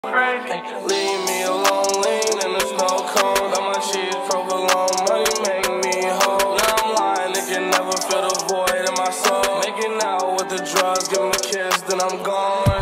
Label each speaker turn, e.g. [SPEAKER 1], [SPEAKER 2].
[SPEAKER 1] Leave me alone, lean in the snow cone. On my cheese, provolone, money make me whole. Now I'm lying, it can never fill the void in my soul. Making out with the drugs, give 'em a kiss, then I'm gone.